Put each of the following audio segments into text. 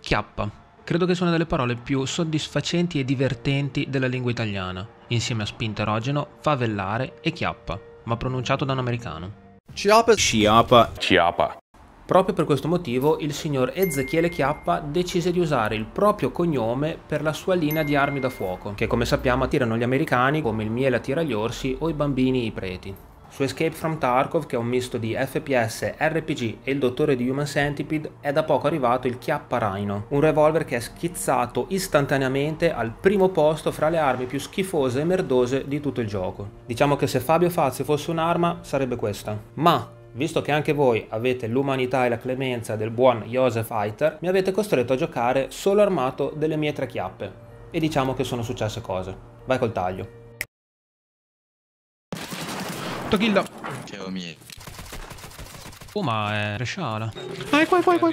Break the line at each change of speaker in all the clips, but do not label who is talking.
Chiappa. Credo che sia una delle parole più soddisfacenti e divertenti della lingua italiana, insieme a spinterogeno, favellare e chiappa, ma pronunciato da un americano.
Chiappa.
Chiappa.
Chiappa.
Proprio per questo motivo il signor Ezechiele Chiappa decise di usare il proprio cognome per la sua linea di armi da fuoco, che come sappiamo attirano gli americani come il miele attira gli orsi o i bambini i preti. Su Escape from Tarkov, che è un misto di FPS, RPG e il dottore di Human Centipede, è da poco arrivato il Chiappa Rhino, un revolver che è schizzato istantaneamente al primo posto fra le armi più schifose e merdose di tutto il gioco. Diciamo che se Fabio Fazio fosse un'arma sarebbe questa. Ma visto che anche voi avete l'umanità e la clemenza del buon Joseph Heiter, mi avete costretto a giocare solo armato delle mie 3 chiappe. E diciamo che sono successe cose. Vai col taglio.
Kill.
Ciao mie.
Oh, ma è Resciala.
Vai.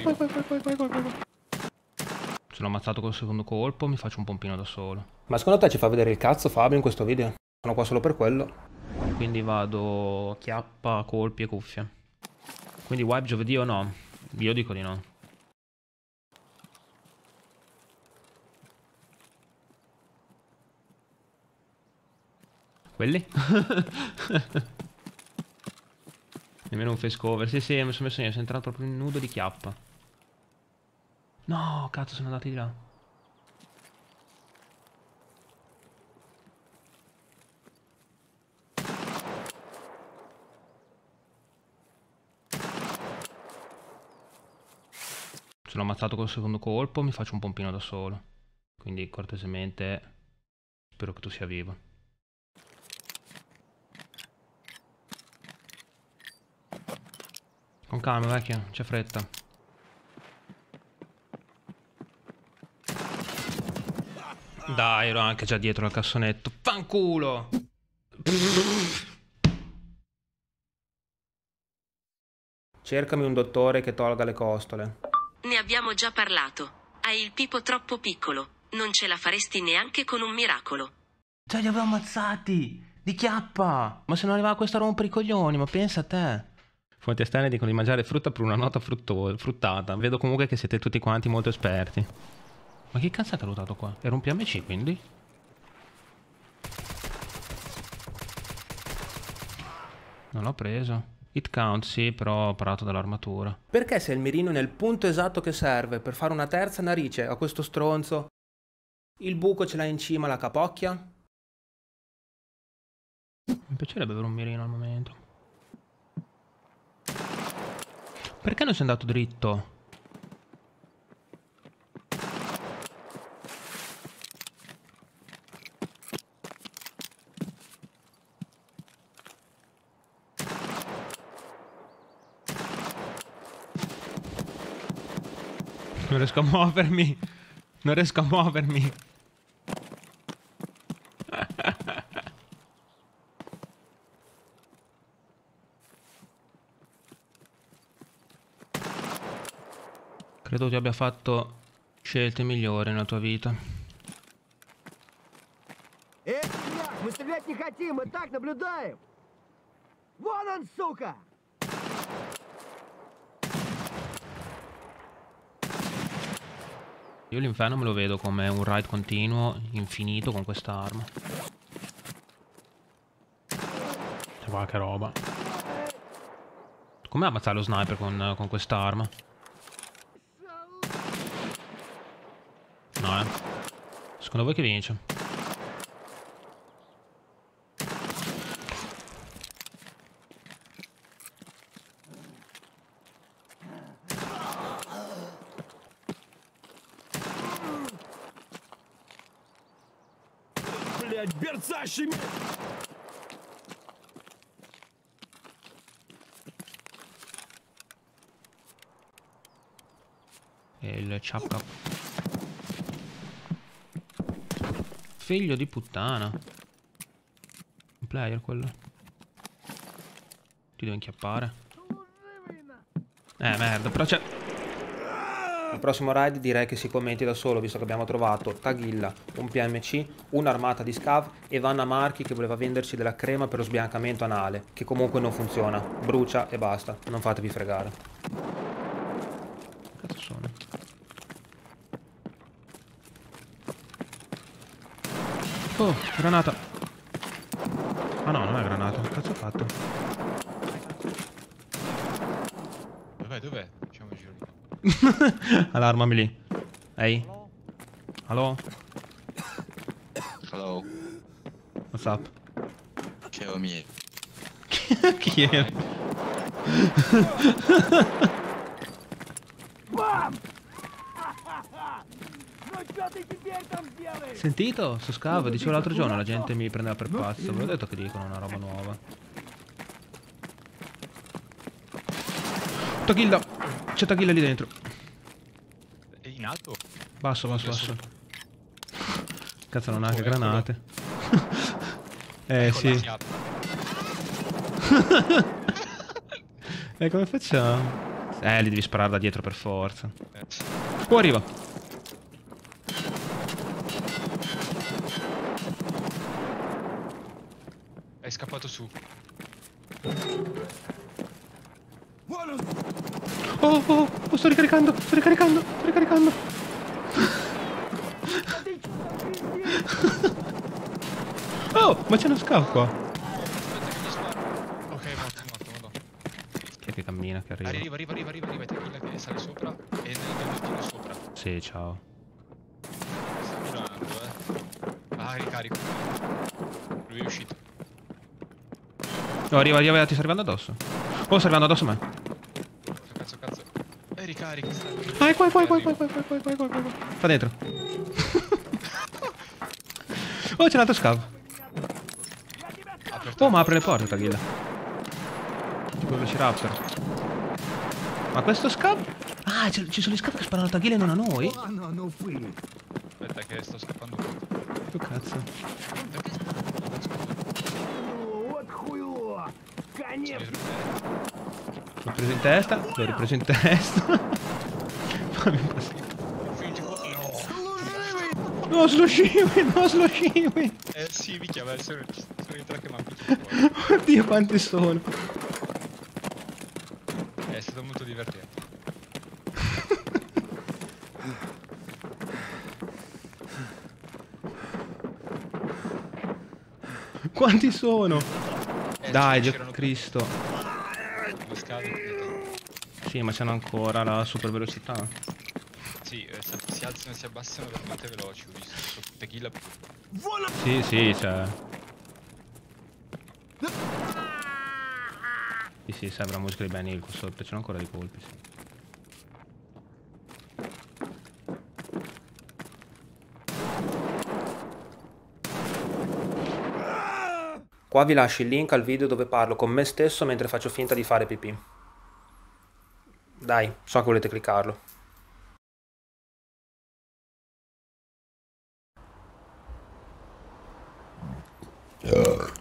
Sono ammazzato col secondo colpo, mi faccio un pompino da solo. Ma secondo te ci fa vedere il cazzo Fabio in questo video? Sono qua solo per quello. Quindi vado chiappa, colpi e cuffie. Quindi wipe giovedì o no? Io dico di no. Quelli? Nemmeno un face cover. Sì, mi sono messo io, sono entrato proprio in nudo di chiappa. No, cazzo, sono andati di là. Sono ammazzato col secondo colpo, mi faccio un pompino da solo. Quindi cortesemente spero che tu sia vivo. Con calma vecchio, c'è fretta. Dai, ero anche già dietro al cassonetto. Fanculo! Cercami un dottore che tolga le costole.
Ne abbiamo già parlato. Hai il pipo troppo piccolo. Non ce la faresti neanche con un miracolo.
Già li avevo ammazzati! Di chiappa! Ma se non arrivava questo a rompere i coglioni, ma pensa a te! Fonti esterne dicono di mangiare frutta per una nota fruttata. Vedo comunque che siete tutti quanti molto esperti. Ma che cazzo è lootato qua? Era un PMC quindi? Non l'ho preso. Hit count sì, però ho parato dall'armatura. Perché se il mirino è nel punto esatto che serve per fare una terza narice a questo stronzo, il buco ce l'ha in cima alla capocchia? Mi piacerebbe avere un mirino al momento. Perché non sei andato dritto? Non riesco a muovermi. Non riesco a muovermi. Credo ti abbia fatto scelte migliori nella tua vita.
Мы стрелять не хотим, мы так наблюдаем! Вон он, сука!
Io l'inferno me lo vedo come un ride continuo, infinito con questa arma. Guarda che roba. Come ammazzare lo sniper con questa arma? No, secondo voi che vince?
Блять, берцащими!
E il ciappa. Figlio di puttana. Un player quello. Ti devo inchiappare. Merda, però c'è... Il prossimo raid direi che si commenti da solo, visto che abbiamo trovato Taghilla, un PMC, un'armata di scav e Vanna Marchi che voleva venderci della crema per lo sbiancamento anale, che comunque non funziona, brucia e basta, non fatevi fregare. Che cazzo sono? Oh, granata. Ah no, non è granata. Che cazzo ho fatto?
Dov'è? Facciamo un giro di...
Allarmami lì. Ehi. Allo?
Hello,
What's up?
kill me.
Chi è?
Бам! Ну что ты теперь там сделаешь?
Sentito? Su Scav, dicevo l'altro giorno, la gente mi prendeva per pazzo. Ve l'ho detto che dicono una roba nuova. Taghilla! C'è Taghilla lì dentro.
È in alto?
Basso, basso, basso. Cazzo, non ha anche granate. Sì. E come facciamo? Li devi sparare da dietro per forza. Oh, arriva.
È scappato su.
Oh, sto ricaricando, sto ricaricando, sto ricaricando. Oh, ma c'è uno scav qua.
Ok, morto.
Chi è che cammina, che arriva?
Arriva, è Tequila che sale sopra e nel mattino sopra.
Sì, ciao.
Sta curando, Ah, ricarico. Lui è uscito.
Oh, arriva, ti sta arrivando addosso. Oh, sta arrivando addosso a me.
Cazzo. Ricarico.
Ah, è qua. Sta dentro. Oh, c'è un altro scav. Oh, ma apre le porte, Taghilla. Tipo Velociraptor. Ma questo scav? Ah, ci sono gli scav che sparano a Taghilla e non a noi?
Ладно, ну вы.
Aspetta che sto scappando.
Che cazzo?
Ну, вот хуйло. Конечно.
L'ho preso in testa, l'ho ripreso in testa. Fammi passare. No, slow shiwi.
Sì, minchia, sono in tre che mi
Oddio, quanti sono.
È stato molto divertente.
Quanti sono? Dai, Dio
c'erano
Cristo.
due scavi dietro.
Sì, ma c'hanno ancora la super velocità.
Sì, si alzano e si abbassano veramente veloci, ho visto. Tequila.
Sì, cioè. Sì, serve la musica di Ben Hill qua sotto, c'è ancora dei colpi, sì. Qua vi lascio il link al video dove parlo con me stesso mentre faccio finta di fare pipì. Dai, so che volete cliccarlo.